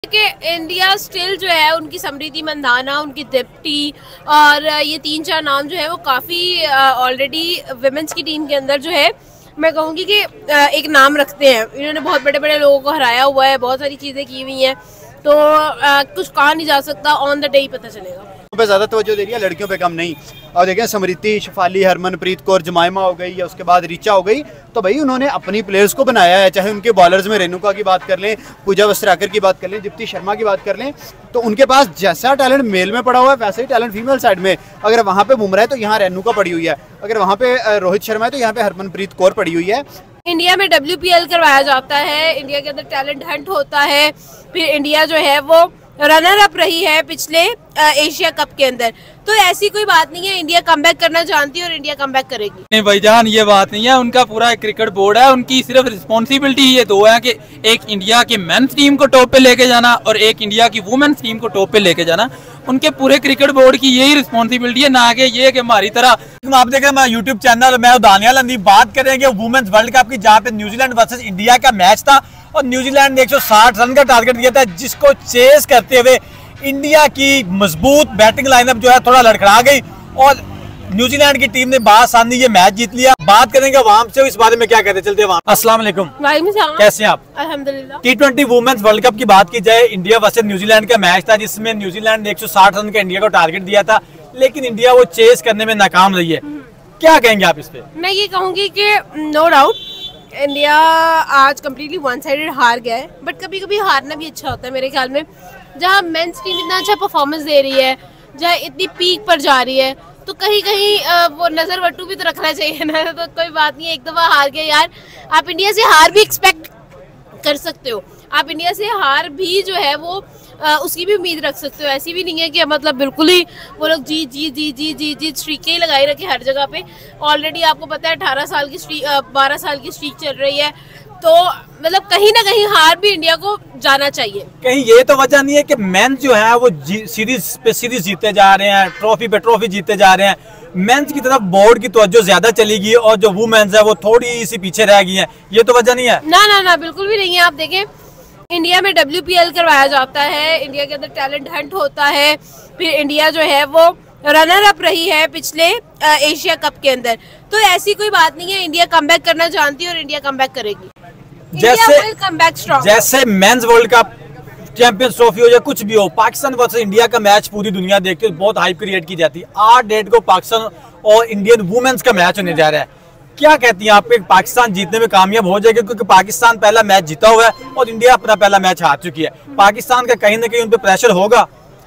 कि India still जो है उनकी समृद्धि मंदाना, उनकी दीप्ति और ये 3-4 नाम जो है वो काफ़ी ऑलरेडी विमेंस की टीम के अंदर जो है मैं कहूँगी कि एक नाम रखते हैं। इन्होंने बहुत बड़े बड़े लोगों को हराया हुआ है, बहुत सारी चीज़ें की हुई हैं, तो कुछ कहा नहीं जा सकता, ऑन द डे ही पता चलेगा। पे ज़्यादा तवज्जो दे रही है, लड़कियों पे कम नहीं। और देखें स्मृति, शेफाली, हरमनप्रीत कौर, जमाइमा हो गई या उसके बाद रीचा हो गई, तो भाई उन्होंने अपनी प्लेयर्स को बनाया है। चाहे उनके बॉलर्स में रेणुका की बात कर लें, पूजा वस्त्राकर की बात कर लें, दीप्ति शर्मा की बात कर लें, तो उनके पास जैसा टैलेंट मेल में पड़ा हुआ है वैसा ही टैलेंट फीमेल साइड में। अगर वहाँ पे बुमराह है तो यहाँ रेणुका पड़ी हुई है, अगर वहाँ पे रोहित शर्मा है तो यहाँ पे हरमनप्रीत कौर पड़ी हुई है। इंडिया में WPL करवाया जाता है, इंडिया के अंदर टैलेंट हंट होता है, फिर इंडिया जो है वो रनर अप रही है पिछले एशिया कप के अंदर, तो ऐसी कोई बात नहीं है। इंडिया कमबैक करना जानती है और इंडिया कमबैक करेगी। नहीं भाईजान, ये बात नहीं है, उनका पूरा क्रिकेट बोर्ड है, उनकी सिर्फ रिस्पॉन्सिबिलिटी ये दो है कि एक इंडिया की मेंस टीम को टॉप पे लेके जाना और एक इंडिया की वुमेन्स टीम को टॉप पे लेके जाना। उनके पूरे क्रिकेट बोर्ड की यही रिस्पॉन्सिबिलिटी है, ना कि ये कि हमारी तरह। आप देख रहे हैं हमारा यूट्यूब चैनल, मैं दानियाल अंदी बात करेंगे वुमेन्स वर्ल्ड कप की, जहाँ पे न्यूजीलैंड वर्सेस इंडिया का मैच था और न्यूजीलैंड ने 160 रन का टारगेट दिया था, जिसको चेस करते हुए इंडिया की मजबूत बैटिंग लाइनअप जो है थोड़ा लड़खड़ा गई और न्यूजीलैंड की टीम ने बासानी ये मैच जीत लिया। बात करेंगे वहां से इस बारे में, क्या कहते चलते हैं। अस्सलाम वालेकुम, कैसे हैं आप? अल्हम्दुलिल्लाह। T20 वुमेन्स वर्ल्ड कप की बात की जाए, इंडिया वर्सेस न्यूजीलैंड का मैच था, जिसमें न्यूजीलैंड ने 160 रन का इंडिया को टारगेट दिया था, लेकिन इंडिया वो चेस करने में नाकाम रही है। क्या कहेंगे आप इस पे? मैं ये कहूँगी कि नो डाउट इंडिया आज कम्प्लीटली वन साइडेड हार गया है, बट कभी कभी हारना भी अच्छा होता है मेरे ख्याल में। जहाँ मेंस टीम इतना अच्छा परफॉर्मेंस दे रही है, जहाँ इतनी पीक पर जा रही है, तो कहीं कहीं वो नज़र वट्टू भी तो रखना चाहिए ना। तो कोई बात नहीं है, एक दफ़ा हार गया यार, आप इंडिया से हार भी एक्सपेक्ट कर सकते हो, आप इंडिया से हार भी जो है वो उसकी भी उम्मीद रख सकते हो। ऐसी भी नहीं है कि मतलब बिल्कुल ही वो लोग जी स्ट्रीकें ही लगाई रखे हर जगह पे। ऑलरेडी आपको पता है 18 साल की स्ट्रीक 12 साल की स्ट्रीक चल रही है, तो मतलब कहीं ना कहीं हार भी इंडिया को जाना चाहिए। कहीं ये तो वजह नहीं है कि मेंस जो है वो सीरीज पे सीरीज जीते जा रहे हैं, ट्रॉफी पे ट्रॉफी जीते जा रहे हैं, मेंस की तरफ बोर्ड की तवज्जो ज्यादा चली गई और जो वुमेन्स है वो थोड़ी सी पीछे रह गई है, ये तो वजह नहीं है? ना बिल्कुल भी नहीं है। आप देखें इंडिया में WPL करवाया जाता है, इंडिया के अंदर टैलेंट हंट होता है, फिर इंडिया जो है वो रनर अप रही है पिछले एशिया कप के अंदर, तो ऐसी कोई बात नहीं है। इंडिया कमबैक करना जानती है और इंडिया कमबैक करेगी। जैसे men's world cup, champions trophy हो या कुछ भी हो, पाकिस्तान वर्सेस इंडिया का मैच पूरी दुनिया देखती है, बहुत हाइप क्रिएट की जाती है। 8 डेट को पाकिस्तान और इंडियन वुमेन्स का मैच होने जा रहा है। क्या कहती हैं आप, पाकिस्तान जीतने में कामयाब हो जाएगा? क्योंकि पाकिस्तान पहला मैच जीता हुआ है और इंडिया अपना पहला मैच हार चुकी है। पाकिस्तान का कहीं ना कहीं उन पर प्रेशर होगा।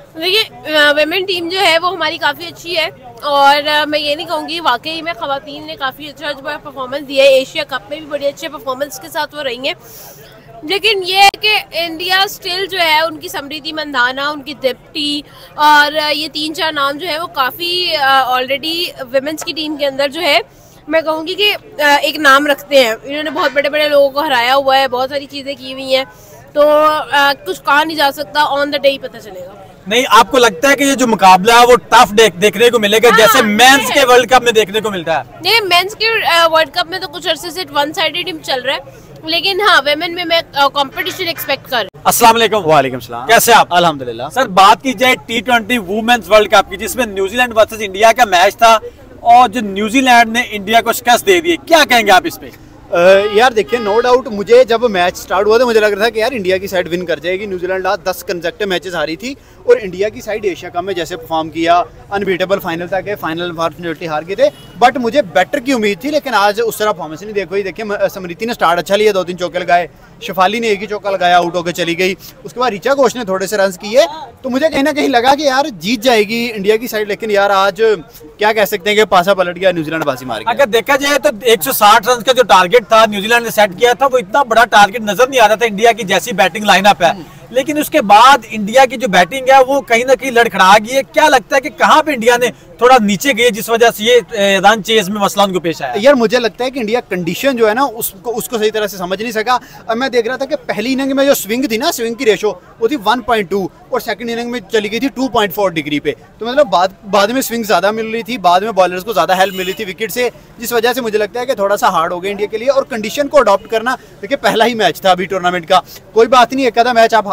देखिए वेमेन टीम जो है वो हमारी काफ़ी अच्छी है और मैं ये नहीं कहूँगी, वाकई में ख़वातीन ने काफ़ी अच्छा परफॉर्मेंस दिया है। एशिया कप में भी बड़े अच्छे परफॉर्मेंस के साथ वो रही हैं, लेकिन ये है कि इंडिया स्टिल जो है उनकी समृद्धि मंदाना, उनकी दीप्ति और ये 3-4 नाम जो है वो काफ़ी ऑलरेडी विमेंस की टीम के अंदर जो है मैं कहूँगी कि एक नाम रखते हैं। इन्होंने बहुत बड़े बड़े लोगों को हराया हुआ है, बहुत सारी चीज़ें की हुई हैं, तो कुछ कहा नहीं जा सकता, ऑन द डे ही पता चलेगा। नहीं, आपको लगता है कि ये जो मुकाबला है वो टफ देखने को मिलेगा, जैसे मेंस के वर्ल्ड कप में देखने को मिलता है? नहीं, मेंस के वर्ल्ड कप में तो कुछ अरसे से वन साइडेड टीम चल रहा है, लेकिन हाँ वेमेन में मैं कंपटीशन एक्सपेक्ट कर रही हूँ। अस्सलाम वालेकुम। वालेकुम सलाम, कैसे आप? अल्हम्दुलिल्लाह। सर बात की जाए T20 वुमेन्स वर्ल्ड कप की, जिसमें न्यूजीलैंड वर्सेस इंडिया का मैच था और जो न्यूजीलैंड ने इंडिया को शिकस्त दे दी, क्या कहेंगे आप इस पे? यार देखिए, नो डाउट मुझे जब मैच स्टार्ट हुआ तो मुझे लग रहा था कि यार इंडिया की साइड विन कर जाएगी। न्यूजीलैंड 10 कंसेक्टिव मैचेस हारी थी और इंडिया की साइड एशिया कप में जैसे परफॉर्म किया, अनबीटेबल फाइनल तक है, फाइनल अनफॉर्चुनेटली हार गए थे, बट मुझे बेटर की उम्मीद थी। लेकिन आज उस तरह परफॉर्मेंस नहीं देखो ही। देखिए स्मृति ने स्टार्ट अच्छा लिया, 2-3 चौके लगाए, शेफाली ने एक ही चौका लगाया, आउट होकर चली गई। उसके बाद रीचा घोष ने थोड़े से रन किए, तो मुझे कहीं ना कहीं लगा कि यार जीत जाएगी इंडिया की साइड। लेकिन यार आज क्या कह सकते हैं कि पासा पलट गया, न्यूजीलैंड बाजी मार गया। अगर देखा जाए तो 160 रन का जो टारगेट था न्यूजीलैंड ने सेट किया था, वो इतना बड़ा टारगेट नजर नहीं आ रहा था इंडिया की जैसी बैटिंग लाइनअप है। लेकिन उसके बाद इंडिया की जो बैटिंग है वो कहीं ना कहीं लड़खड़ा गई है। क्या लगता है कि कहाँ पे इंडिया ने थोड़ा नीचे गए, जिस वजह से ये रन चेज में मसला उनको पेश आया? यार मुझे लगता है कि इंडिया कंडीशन जो है ना उसको सही तरह से समझ नहीं सका। अब मैं देख रहा था कि पहली इनिंग में जो स्विंग थी ना, स्विंग की रेशो वो थी 1.2 और सेकंड इनिंग में चली गई थी 2.4 डिग्री पे। तो मतलब बाद में स्विंग ज्यादा मिल रही थी, बाद में बॉलर्स को ज्यादा हेल्प मिल रही थी विकेट से, जिस वजह से मुझे लगता है कि थोड़ा सा हार्ड हो गया इंडिया के लिए। और कंडीशन को अडॉप्ट करना, देखिए पहला ही मैच था अभी टूर्नामेंट का, कोई बात नहीं, एक आधा मैच आप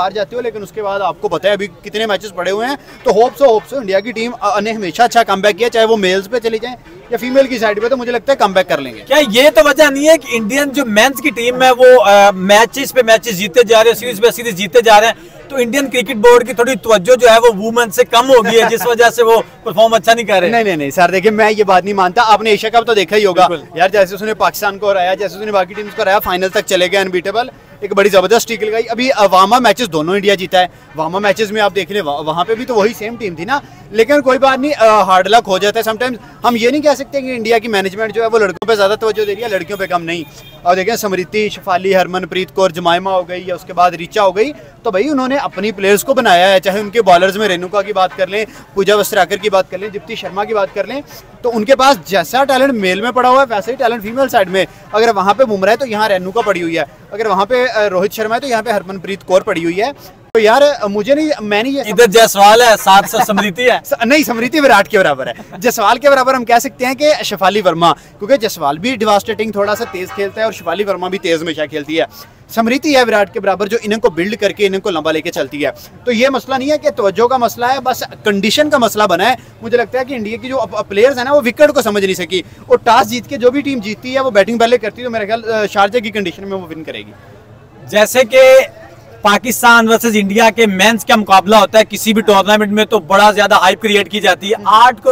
हार जाते हो, लेकिन उसके बाद आपको पता है अभी कितने मैचेस पड़े हुए हैं। तो होप्स इंडिया की टीम ने हमेशा अच्छा कमबैक किया, चाहे वो मेल्स पे चली जाए या फीमेल की साइड पे, तो मुझे लगता है कमबैक कर लेंगे। क्या ये तो वजह नहीं है कि इंडियन जो मेंस की टीम है वो मैचेस पे मैचेस जीते जा रहे हैं, सीरीज पे सीरीज जीते जा रहे हैं, तो इंडियन क्रिकेट बोर्ड की थोड़ी तवज्जो जो है वो वुमेन से कम हो गई है, जिस वजह से वो परफॉर्म अच्छा नहीं कर रहे? नहीं सर, देखिए मैं ये बात नहीं मानता। आपने एशिया कप तो देखा ही होगा यार, जैसे उसने पाकिस्तान को हराया, जैसे उसने बाकी टीम्स को हराया, फाइनल तक चले गए अनबीटेबल, एक बड़ी जबरदस्त स्ट्रीक लगाई। अभी वामा मैचेस दोनों इंडिया जीता है, वामा मैचेस में आप देख लें वहां पे भी तो वही सेम टीम थी ना, लेकिन कोई बात नहीं, हार्ड लक हो जाता है समटाइम्स। हम ये नहीं कह सकते कि इंडिया की मैनेजमेंट जो है वो लड़कों पे ज्यादा तवज्जो दे रही है, लड़कियों पे कम नहीं। और देखें स्मृति, शेफाली, हरमनप्रीत कौर, जमाइमा हो गई या उसके बाद रीचा हो गई, तो भाई उन्होंने अपनी प्लेयर्स को बनाया है। चाहे उनके बॉलर्स में रेणुका की बात कर लें, पूजा वस्त्राकर की बात कर लें, दीप्ति शर्मा की बात कर लें, तो उनके पास जैसा टैलेंट मेल में पड़ा हुआ है वैसा ही टैलेंट फीमेल साइड में। अगर वहाँ पे बुमराह है तो यहाँ रेणुका पड़ी हुई है, अगर वहाँ पे रोहित शर्मा है तो यहाँ पे हरमनप्रीत कौर पड़ी हुई है। तो यार मुझे नहीं, मैं नहीं, इधर जायसवाल है, साथ से स्मृति है। नहीं, स्मृति विराट के बराबर है। जायसवाल के बराबर हम कह सकते हैं कि शेफाली वर्मा, क्योंकि जायसवाल भी डिवास्टेटिंग थोड़ा सा तेज खेलता है और शेफाली वर्मा भी तेज हमेशा खेलती है। स्मृति है विराट के बराबर जो इनको बिल्ड करके इनको लंबा लेके चलती है। तो ये मसला नहीं है कि तवज्जो का मसला है, बस कंडीशन का मसला बना है। मुझे लगता है कि इंडिया की जो प्लेयर्स है ना वो विकेट को समझ नहीं सकी, और टॉस जीत के जो भी टीम जीतती है वो बैटिंग पहले करती है, तो मेरा ख्याल शारजा की कंडीशन में वो विन करेगी। जैसे कि पाकिस्तान वर्सेस इंडिया के मेंस का मुकाबला होता है किसी भी टूर्नामेंट में, तो बड़ा ज्यादा हाइप क्रिएट की जाती है।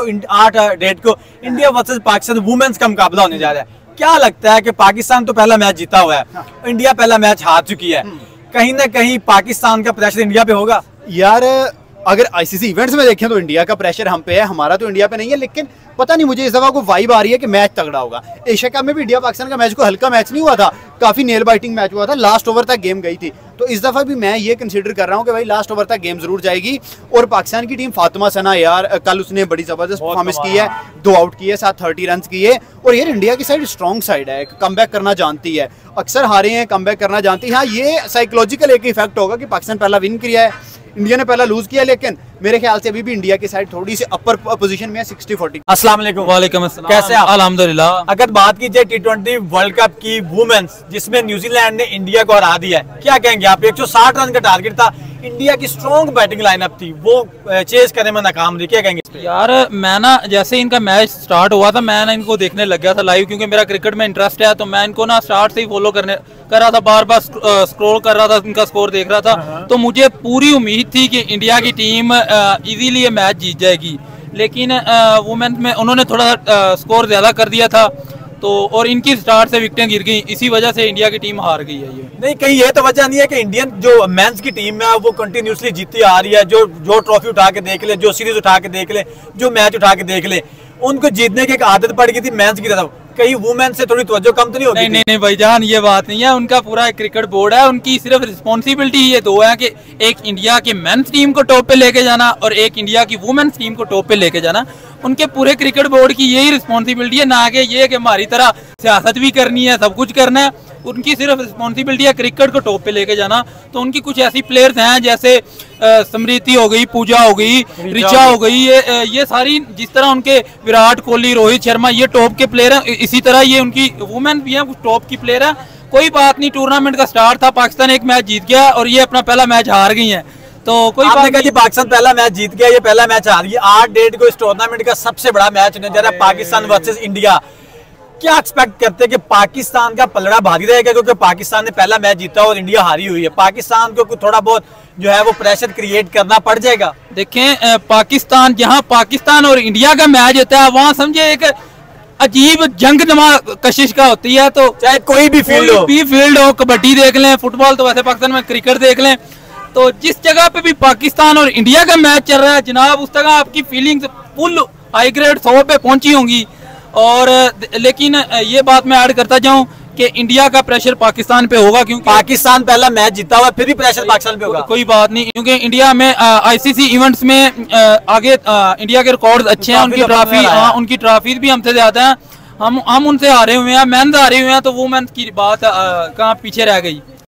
8 डेट को इंडिया वर्सेस पाकिस्तान वुमेन्स का मुकाबला होने जा रहा है। क्या लगता है कि पाकिस्तान तो पहला मैच जीता हुआ है, इंडिया पहला मैच हार चुकी है, कहीं ना कहीं पाकिस्तान का प्रेशर इंडिया पे होगा? यार अगर आईसीसी इवेंट्स में देखें तो इंडिया का प्रेशर हम पे है, हमारा तो इंडिया पे नहीं है। लेकिन पता नहीं मुझे इस दफा को वाइब आ रही है कि मैच तगड़ा होगा। एशिया कप में भी इंडिया पाकिस्तान का मैच कोई हल्का मैच नहीं हुआ था, काफी नेल बाइटिंग मैच हुआ था, लास्ट ओवर तक गेम गई थी। तो इस दफा भी मैं ये कंसीडर कर रहा हूँ कि भाई लास्ट ओवर तक गेम जरूर जाएगी। और पाकिस्तान की टीम, फातिमा सना यार कल उसने बड़ी जबरदस्त परफॉर्मेंस की है, 2 आउट किए, साथ 30 रन किए। और यार इंडिया की साइड स्ट्रॉन्ग साइड है, कमबैक करना जानती है, अक्सर हारे हैं कमबैक करना जानती है। हाँ, ये साइकोलॉजिकल एक इफेक्ट होगा कि पाकिस्तान पहला विन किया है, इंडिया ने पहला लूज किया, लेकिन मेरे ख्याल से अभी भी इंडिया की साइड थोड़ी सी अपर पोजीशन में है, 60-40। अस्सलाम वालेकुम। वालेकुम अस्सलाम। कैसे आप? अल्हम्दुलिल्लाह। अगर बात की जाए T20 वर्ल्ड कप की वुमेन्स, जिसमें न्यूजीलैंड ने इंडिया को हरा दिया है, क्या कहेंगे आप? 160 रन का टारगेट था, इंडिया की स्ट्रॉन्ग बैटिंग लाइनअप थी, वो चेस करने में नाकाम रही, क्या कहेंगे इस पे? यार मैं ना जैसे इनका मैच स्टार्ट हुआ था, मैं ना इनको देखने लग गया था लाइव, क्योंकि मेरा क्रिकेट में इंटरेस्ट है। तो मैं इनको ना स्टार्ट से ही फॉलो कर रहा था, बार बार स्क्रॉल कर रहा था, इनका स्कोर देख रहा था। तो मुझे पूरी उम्मीद थी कि इंडिया की टीम इजीली ये मैच जीत जाएगी, लेकिन वुमेन में उन्होंने थोड़ा स्कोर ज्यादा कर दिया था, तो और इनकी स्टार्ट से विकेटें गिर गई, इसी वजह से इंडिया की टीम हार गई है। ये नहीं, कहीं ये तो वजह नहीं है कि इंडियन जो मेंस की टीम है वो कंटिन्यूसली जीतती आ रही है, जो ट्रॉफी उठा के देख ले, जो सीरीज उठा के देख ले, जो मैच उठा के देख ले, उनको जीतने की एक आदत पड़ गई थी मेंस की तरफ। कहीं वुमेन से थोड़ी तवज्जो कम तो नहीं होगी? नहीं भाईजान, ये बात नहीं है। उनका पूरा एक क्रिकेट बोर्ड है, उनकी सिर्फ रिस्पॉन्सिबिलिटी ये 2 है कि एक इंडिया की मेंस टीम को टॉप पे लेके जाना और एक इंडिया की वुमेन्स टीम को टॉप पे लेके जाना। उनके पूरे क्रिकेट बोर्ड की यही रिस्पॉन्सिबिलिटी है, ना कि ये कि हमारी तरह सियासत भी करनी है, सब कुछ करना है। उनकी सिर्फ रिस्पॉन्सिबिलिटी है क्रिकेट को टॉप पे लेके जाना। तो उनकी कुछ ऐसी प्लेयर्स हैं जैसे स्मृति हो गई, पूजा हो गई, ऋचा हो गई, ये सारी, जिस तरह उनके विराट कोहली, रोहित शर्मा ये टॉप के प्लेयर हैं, इसी तरह ये उनकी वुमेन भी हैं, कुछ टॉप की प्लेयर है। कोई बात नहीं, टूर्नामेंट का स्टार्ट था, पाकिस्तान एक मैच जीत गया और ये अपना पहला मैच हार गई है, तो कोई बात नहीं। पाकिस्तान पहला मैच जीत गया, ये पहला मैच हार गया। 8 डेट को इस टूर्नामेंट का सबसे बड़ा मैच होने जा रहा है, पाकिस्तान वर्सेस इंडिया। क्या एक्सपेक्ट करते हैं कि पाकिस्तान का पलड़ा भारी रहेगा, क्योंकि पाकिस्तान ने पहला मैच जीता और इंडिया हारी हुई है? पाकिस्तान को थोड़ा बहुत जो है वो प्रेशर क्रिएट करना पड़ जाएगा? देखें, पाकिस्तान, जहां पाकिस्तान और इंडिया का मैच होता है वहां समझे एक अजीब जंग नमा कशिश का होती है। तो चाहे कोई भी फील्ड हो, कबड्डी देख लें, फुटबॉल तो वैसे पाकिस्तान में, क्रिकेट देख लें, तो जिस जगह पे भी पाकिस्तान और इंडिया का मैच चल रहा है जनाब, उस जगह आपकी फीलिंग्स फुल हाई ग्रेड 100 पे पहुंची होंगी। और लेकिन ये बात मैं ऐड करता जाऊं कि इंडिया का प्रेशर पाकिस्तान पे होगा, क्योंकि पाकिस्तान पहला मैच जीता हुआ, फिर भी प्रेशर पाकिस्तान पे होगा। कोई बात नहीं, क्योंकि इंडिया में आईसीसी इवेंट्स में आगे इंडिया के रिकॉर्ड्स अच्छे हैं, उनकी ट्रॉफीज भी हमसे ज्यादा हैं, हम उनसे हारे हुए हैं, मेंस हारे हुए हैं, तो वुमेन्स की बात कहाँ पीछे रह गई।